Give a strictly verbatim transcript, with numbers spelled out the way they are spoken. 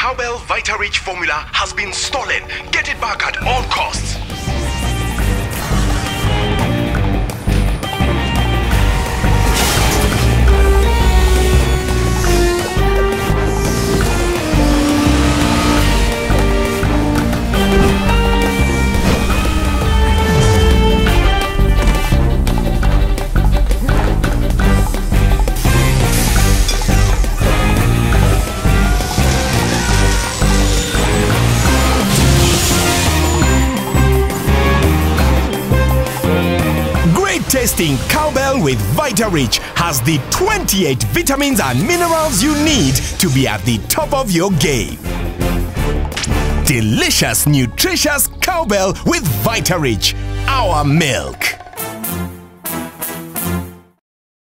Cowbell Vitarich formula has been stolen. Get it back at all costs. Tasting Cowbell with Vitarich has the twenty-eight vitamins and minerals you need to be at the top of your game. Delicious, nutritious Cowbell with Vitarich, our milk.